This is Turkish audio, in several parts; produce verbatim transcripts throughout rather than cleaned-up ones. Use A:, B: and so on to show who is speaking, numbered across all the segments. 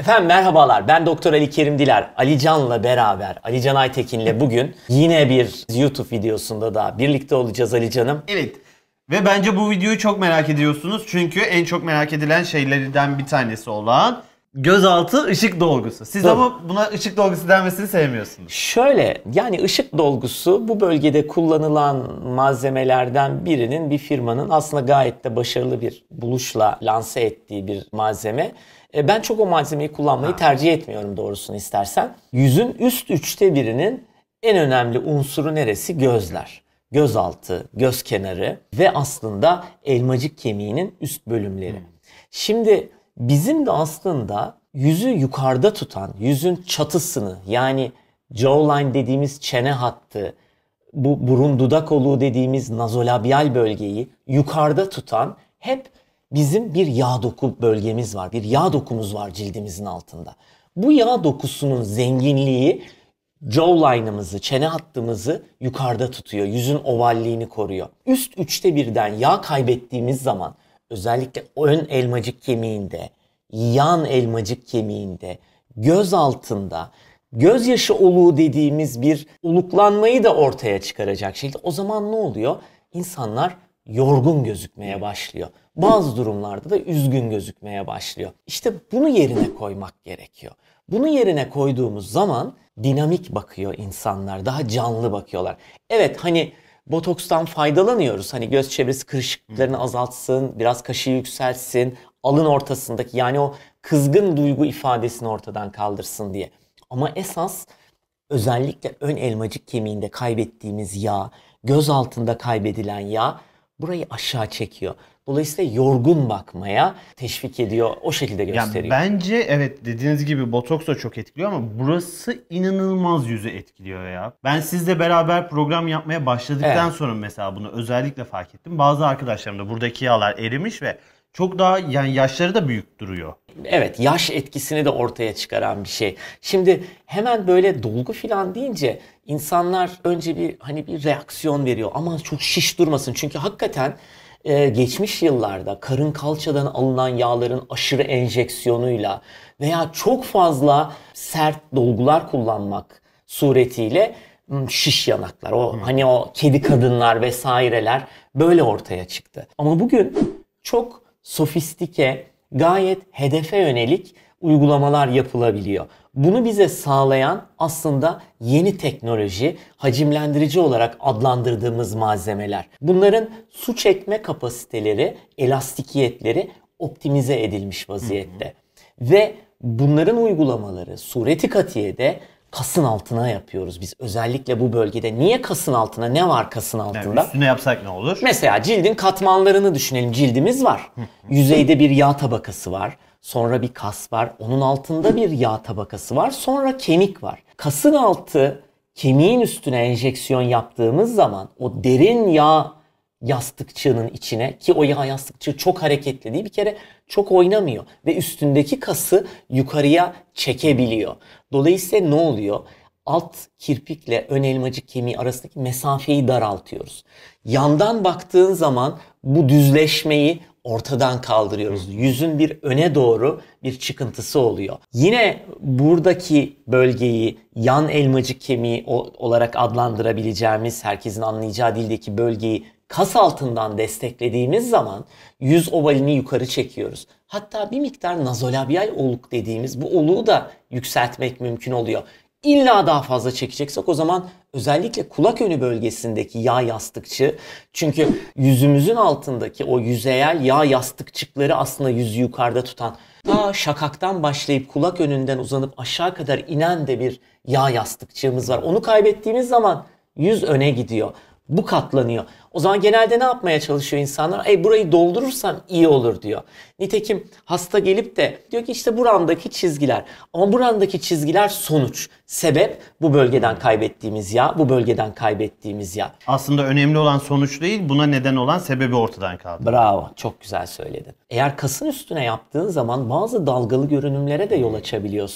A: Efendim merhabalar, ben Doktor Ali Kerim Diler. Ali Can'la beraber, Ali Can Aytekin'le bugün yine bir YouTube videosunda da birlikte olacağız Ali Can'ım.
B: Evet. Ve bence bu videoyu çok merak ediyorsunuz. Çünkü en çok merak edilen şeylerden bir tanesi olan gözaltı ışık dolgusu. Siz Dur. ama buna ışık dolgusu denmesini sevmiyorsunuz.
A: Şöyle, yani ışık dolgusu bu bölgede kullanılan malzemelerden birinin, bir firmanın aslında gayet de başarılı bir buluşla lanse ettiği bir malzeme. Ben çok o malzemeyi kullanmayı ha. tercih etmiyorum doğrusunu istersen. Yüzün üst üçte birinin en önemli unsuru neresi? Gözler. Gözaltı, göz kenarı ve aslında elmacık kemiğinin üst bölümleri. Hmm. Şimdi bizim de aslında yüzü yukarıda tutan, yüzün çatısını, yani jawline dediğimiz çene hattı, bu burun dudak oluğu dediğimiz nazolabial bölgeyi yukarıda tutan hep bizim bir yağ doku bölgemiz var. Bir yağ dokumuz var cildimizin altında. Bu yağ dokusunun zenginliği jawline'ımızı, çene hattımızı yukarıda tutuyor. Yüzün ovalliğini koruyor. Üst üçte birden yağ kaybettiğimiz zaman, özellikle ön elmacık kemiğinde, yan elmacık kemiğinde, göz altında, gözyaşı oluğu dediğimiz bir oluklanmayı da ortaya çıkaracak şekilde. O zaman ne oluyor? İnsanlar yorgun gözükmeye başlıyor. Bazı durumlarda da üzgün gözükmeye başlıyor. İşte bunu yerine koymak gerekiyor. Bunu yerine koyduğumuz zaman dinamik bakıyor insanlar, daha canlı bakıyorlar. Evet, hani botokstan faydalanıyoruz. Hani göz çevresi kırışıklıklarını azaltsın, biraz kaşı yükseltsin, alın ortasındaki, yani o kızgın duygu ifadesini ortadan kaldırsın diye. Ama esas özellikle ön elmacık kemiğinde kaybettiğimiz yağ, göz altında kaybedilen yağ burayı aşağı çekiyor. Dolayısıyla yorgun bakmaya teşvik ediyor, o şekilde gösteriyor.
B: Yani bence evet, dediğiniz gibi botoks da çok etkiliyor ama burası inanılmaz yüzü etkiliyor ya. Ben sizle beraber program yapmaya başladıktan evet. sonra mesela bunu özellikle fark ettim. Bazı arkadaşlarım da buradaki yağlar erimiş ve çok daha, yani yaşları da büyük duruyor.
A: Evet, yaş etkisini de ortaya çıkaran bir şey. Şimdi hemen böyle dolgu falan deyince insanlar önce bir hani bir reaksiyon veriyor. Ama çok şiş durmasın. Çünkü hakikaten e, geçmiş yıllarda karın kalçadan alınan yağların aşırı enjeksiyonuyla veya çok fazla sert dolgular kullanmak suretiyle şiş yanaklar, o hmm. hani o kedi kadınlar vesaireler böyle ortaya çıktı. Ama bugün çok sofistike, gayet hedefe yönelik uygulamalar yapılabiliyor. Bunu bize sağlayan aslında yeni teknoloji, hacimlendirici olarak adlandırdığımız malzemeler. Bunların su çekme kapasiteleri, elastikiyetleri optimize edilmiş vaziyette. Hı hı. Ve bunların uygulamaları sureti katiyede kasın altına yapıyoruz biz. Özellikle bu bölgede. Niye kasın altına? Ne var kasın altında?
B: Yani üstüne yapsak ne olur?
A: Mesela cildin katmanlarını düşünelim. Cildimiz var. Yüzeyde bir yağ tabakası var. Sonra bir kas var. Onun altında bir yağ tabakası var. Sonra kemik var. Kasın altı kemiğin üstüne enjeksiyon yaptığımız zaman o derin yağ yastıkçığının içine, ki o yağ yastıkçığı çok hareketli değil, bir kere çok oynamıyor ve üstündeki kası yukarıya çekebiliyor. Dolayısıyla ne oluyor? Alt kirpikle ön elmacık kemiği arasındaki mesafeyi daraltıyoruz. Yandan baktığın zaman bu düzleşmeyi ortadan kaldırıyoruz. Yüzün bir öne doğru bir çıkıntısı oluyor. Yine buradaki bölgeyi yan elmacık kemiği olarak adlandırabileceğimiz, herkesin anlayacağı dildeki bölgeyi kas altından desteklediğimiz zaman yüz ovalini yukarı çekiyoruz. Hatta bir miktar nazolabial oluk dediğimiz bu oluğu da yükseltmek mümkün oluyor. İlla daha fazla çekeceksek o zaman özellikle kulak önü bölgesindeki yağ yastıkçı, çünkü yüzümüzün altındaki o yüzeyel yağ yastıkçıkları aslında yüzü yukarıda tutan, ta şakaktan başlayıp kulak önünden uzanıp aşağı kadar inen de bir yağ yastıkçığımız var. Onu kaybettiğimiz zaman yüz öne gidiyor. Bu katlanıyor. O zaman genelde ne yapmaya çalışıyor insanlar? Ey, burayı doldurursam iyi olur diyor. Nitekim hasta gelip de diyor ki işte buramdaki çizgiler. Ama buramdaki çizgiler sonuç. Sebep bu bölgeden kaybettiğimiz yağ, bu bölgeden kaybettiğimiz yağ.
B: Aslında önemli olan sonuç değil, buna neden olan sebebi ortadan kaldı.
A: Bravo, çok güzel söyledin. Eğer kasın üstüne yaptığın zaman bazı dalgalı görünümlere de yol açabiliyorsun.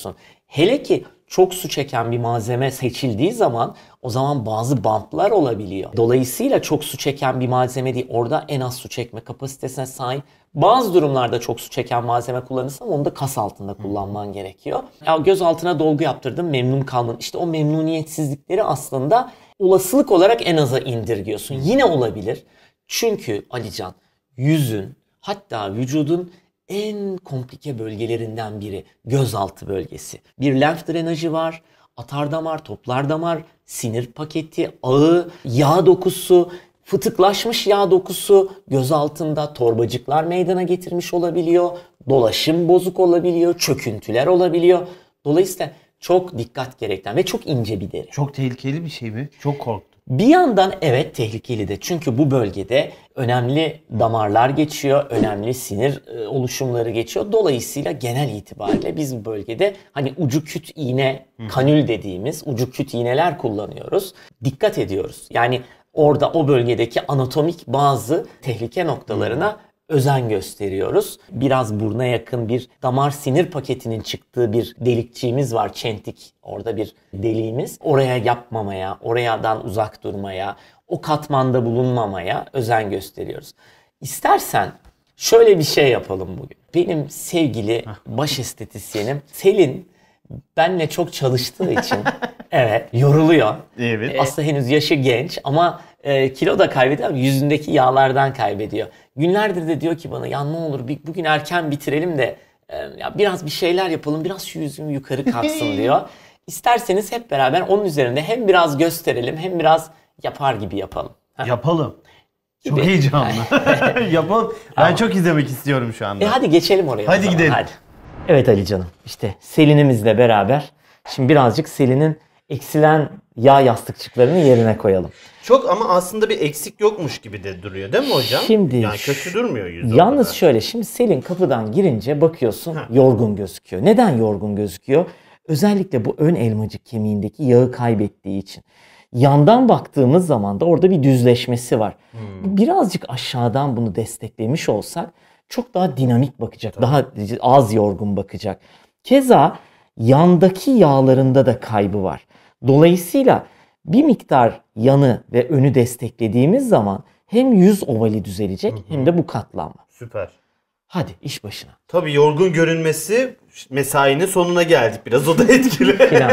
A: Hele ki çok su çeken bir malzeme seçildiği zaman o zaman bazı bantlar olabiliyor. Dolayısıyla çok su çeken bir malzeme değil, orada en az su çekme kapasitesine sahip. Bazı durumlarda çok su çeken malzeme kullanırsan onu da kas altında kullanman gerekiyor. Ya göz altına dolgu yaptırdım, memnun kalmadın. İşte o memnuniyetsizlikleri aslında olasılık olarak en aza indirgiyorsun. Yine olabilir. Çünkü Alican, yüzün hatta vücudun en komplike bölgelerinden biri gözaltı bölgesi. Bir lenf drenajı var, atardamar, toplardamar, sinir paketi, ağı, yağ dokusu, fıtıklaşmış yağ dokusu göz altında torbacıklar meydana getirmiş olabiliyor, dolaşım bozuk olabiliyor, çöküntüler olabiliyor. Dolayısıyla çok dikkat gerektiren ve çok ince bir deri.
B: Çok tehlikeli bir şey mi? Çok korktum.
A: Bir yandan evet tehlikeli de, çünkü bu bölgede önemli damarlar geçiyor, önemli sinir e, oluşumları geçiyor. Dolayısıyla genel itibariyle biz bu bölgede hani ucu küt iğne, kanül dediğimiz ucu küt iğneler kullanıyoruz. Dikkat ediyoruz. Yani orada o bölgedeki anatomik bazı tehlike noktalarına özen gösteriyoruz. Biraz buruna yakın bir damar sinir paketinin çıktığı bir delikçiğimiz var. Çentik, orada bir deliğimiz. Oraya yapmamaya, oradan uzak durmaya, o katmanda bulunmamaya özen gösteriyoruz. İstersen şöyle bir şey yapalım bugün. Benim sevgili baş estetisyenim Selin benle çok çalıştığı için evet yoruluyor.
B: Evet.
A: E, aslında henüz yaşı genç ama e, kilo da kaybediyor ama yüzündeki yağlardan kaybediyor. Günlerdir de diyor ki bana ya ne olur bir, bugün erken bitirelim de e, ya biraz bir şeyler yapalım, biraz şu yüzüm yukarı kalksın diyor. İsterseniz hep beraber onun üzerinde hem biraz gösterelim hem biraz yapar gibi yapalım.
B: Yapalım. Çok
A: Gibi.
B: heyecanlı. Yapalım. Ben
A: Ama-
B: çok izlemek istiyorum şu anda.
A: E hadi geçelim oraya. o
B: Hadi
A: zaman,
B: gidelim.
A: Hadi. Evet Ali canım, işte Selin'imizle beraber şimdi birazcık Selin'in eksilen yağ yastıkçıklarını yerine koyalım.
C: Çok ama aslında bir eksik yokmuş gibi de duruyor değil mi hocam?
A: Şimdi
C: yani kötü durmuyor yüzü.
A: Yalnız
C: o kadar.
A: şöyle, şimdi Selin kapıdan girince bakıyorsun yorgun gözüküyor. Neden yorgun gözüküyor? Özellikle bu ön elmacık kemiğindeki yağı kaybettiği için. Yandan baktığımız zaman da orada bir düzleşmesi var. Birazcık aşağıdan bunu desteklemiş olsak çok daha dinamik bakacak, daha az yorgun bakacak. Keza yandaki yağlarında da kaybı var. Dolayısıyla bir miktar yanı ve önü desteklediğimiz zaman hem yüz ovali düzelecek hem de bu katlanma.
C: Süper.
A: Hadi iş başına.
C: Tabii yorgun görünmesi mesainin sonuna geldik. Biraz o da etkili.
A: Plan.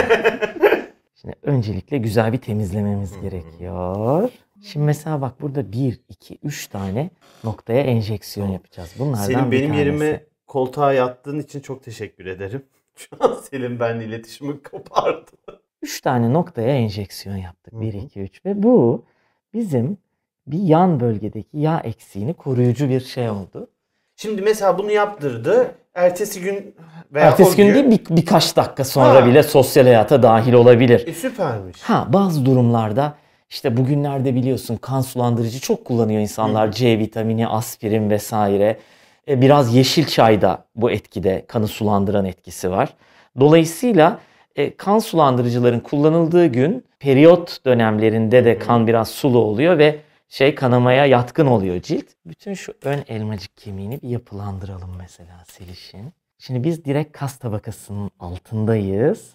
A: Şimdi öncelikle güzel bir temizlememiz gerekiyor. Şimdi mesela bak burada bir, iki, üç tane noktaya enjeksiyon yapacağız. Bunlardan
C: Selim
A: bir
C: benim
A: tanesi.
C: yerime koltuğa yattığın için çok teşekkür ederim. Şu an Selim benimle iletişimi kopardı.
A: Üç tane noktaya enjeksiyon yaptık. Bir, iki, üç ve bu bizim bir yan bölgedeki yağ eksiğini koruyucu bir şey oldu.
C: Şimdi mesela bunu yaptırdı. Ertesi gün veya
A: Ertesi
C: o
A: gün
C: gün...
A: değil bir, birkaç dakika sonra
C: Ha.
A: bile sosyal hayata dahil olabilir.
C: E, süpermiş.
A: Ha, bazı durumlarda işte bugünlerde biliyorsun kan sulandırıcı çok kullanıyor insanlar. C vitamini, aspirin vesaire. E, biraz yeşil çayda bu etkide, kanı sulandıran etkisi var. Dolayısıyla e, kan sulandırıcıların kullanıldığı gün periyot dönemlerinde de kan biraz sulu oluyor ve şey kanamaya yatkın oluyor cilt. Bütün şu ön elmacık kemiğini bir yapılandıralım mesela Seliş'in. Şimdi biz direkt kas tabakasının altındayız.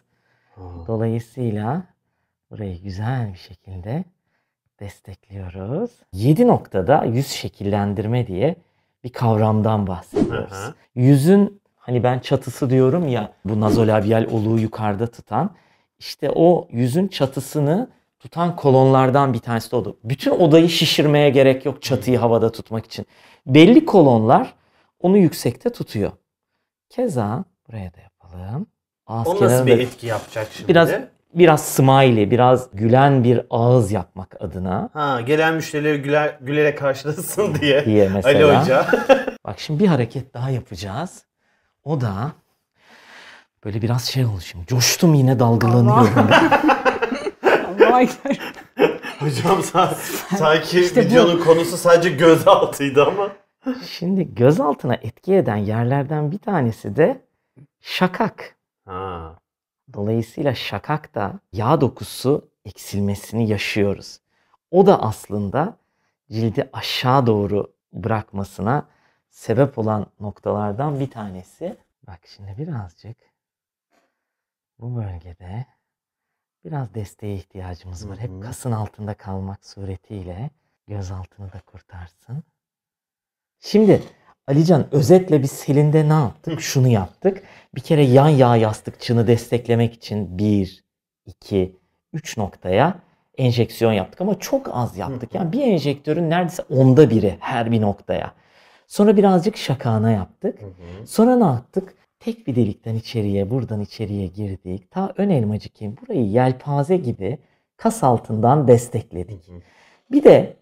A: Dolayısıyla burayı güzel bir şekilde destekliyoruz. yedi noktada yüz şekillendirme diye bir kavramdan bahsediyoruz.
C: Hı hı.
A: Yüzün hani ben çatısı diyorum ya, bu nazolabial oluğu yukarıda tutan, işte o yüzün çatısını tutan kolonlardan bir tanesi de oldu. Bütün odayı şişirmeye gerek yok çatıyı havada tutmak için. Belli kolonlar onu yüksekte tutuyor. Keza buraya da yapalım. Ağız
C: O nasıl
A: kenarında
C: bir etki yapacak şimdi?
A: biraz biraz smiley, biraz gülen bir ağız yapmak adına
C: Ha, gelen müşterileri güler, gülerek karşılasın diye.
A: diye
C: Ali
A: mesela.
C: Hoca.
A: Bak şimdi bir hareket daha yapacağız. O da böyle biraz şey oldu şimdi. Coştum, yine dalgalanıyorum.
D: Allah'a ekber.
C: Hocam sa- sanki
A: İşte bu-
C: videonun konusu sadece gözaltıydı ama.
A: Şimdi gözaltına etki eden yerlerden bir tanesi de şakak.
C: Ha.
A: Dolayısıyla şakakta yağ dokusu eksilmesini yaşıyoruz. O da aslında cildi aşağı doğru bırakmasına sebep olan noktalardan bir tanesi. Bak şimdi birazcık Bu bölgede biraz desteğe ihtiyacımız var. Hep kasın altında kalmak suretiyle göz altını da kurtarsın. Şimdi Alican, özetle biz Selin'de ne yaptık? Şunu yaptık. Bir kere yan yağ yastıkçığını desteklemek için bir, iki, üç noktaya enjeksiyon yaptık ama çok az yaptık. Yani bir enjektörün neredeyse onda biri her bir noktaya. Sonra birazcık şakağına yaptık. Sonra ne yaptık? Tek bir delikten içeriye, buradan içeriye girdik. Ta ön elmacık kemiği, burayı yelpaze gibi kas altından destekledik. Bir de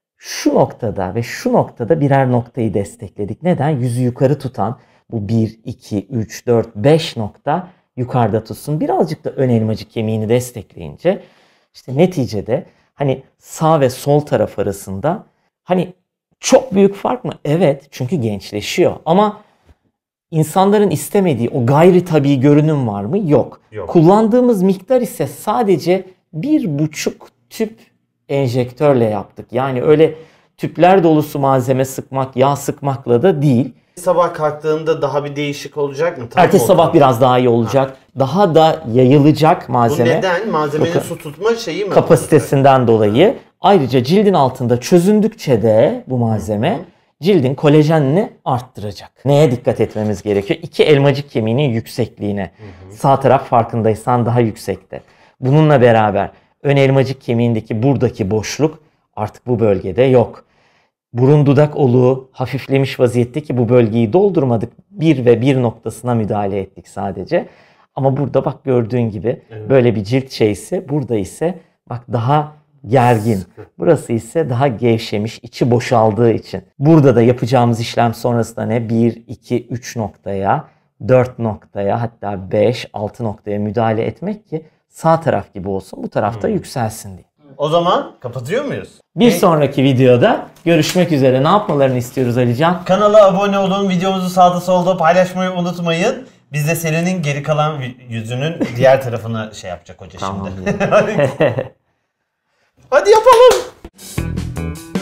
A: şu noktada ve şu noktada birer noktayı destekledik. Neden? Yüzü yukarı tutan bu bir, iki, üç, dört, beş nokta yukarıda tutsun. Birazcık da ön elmacık kemiğini destekleyince işte neticede hani sağ ve sol taraf arasında hani çok büyük fark mı? Evet, çünkü gençleşiyor. Ama insanların istemediği o gayri tabii görünüm var mı? Yok.
C: Yok.
A: Kullandığımız miktar ise sadece bir buçuk tüp enjektörle yaptık. Yani öyle tüpler dolusu malzeme sıkmak, yağ sıkmakla da değil.
C: Sabah kalktığında daha bir değişik olacak mı? Tam
A: Ertesi
C: mı
A: sabah
C: oturdu?
A: biraz daha iyi olacak. Ha. Daha da yayılacak
C: Bu
A: malzeme.
C: neden? Malzemenin
A: Bakın,
C: su tutma şeyi mi?
A: kapasitesinden dolayı. Ayrıca cildin altında çözündükçe de bu malzeme cildin kolajenini arttıracak. Neye dikkat etmemiz gerekiyor? İki elmacık kemiğinin yüksekliğine. Hı hı. Sağ taraf farkındaysan daha yüksekte. Bununla beraber ön elmacık kemiğindeki buradaki boşluk artık bu bölgede yok. Burun dudak oluğu hafiflemiş vaziyetteki bu bölgeyi doldurmadık. Bir ve bir noktasına müdahale ettik sadece. Ama burada bak gördüğün gibi evet, böyle bir cilt şeysi, burada ise bak daha gergin. Burası ise daha gevşemiş, içi boşaldığı için. Burada da yapacağımız işlem sonrasında ne? bir, iki, üç noktaya, dört noktaya, hatta beş, altı noktaya müdahale etmek ki sağ taraf gibi olsun, bu tarafta hmm. yükselsin diye.
C: O zaman kapatıyor muyuz?
A: Bir evet. sonraki videoda görüşmek üzere. Ne yapmalarını istiyoruz Alican?
C: Kanala abone olun, videomuzu sağda solda paylaşmayı unutmayın. Biz de Selin'in geri kalan yüzünün diğer tarafını şey yapacak hoca
A: tamam,
C: şimdi. Hadi yapalım.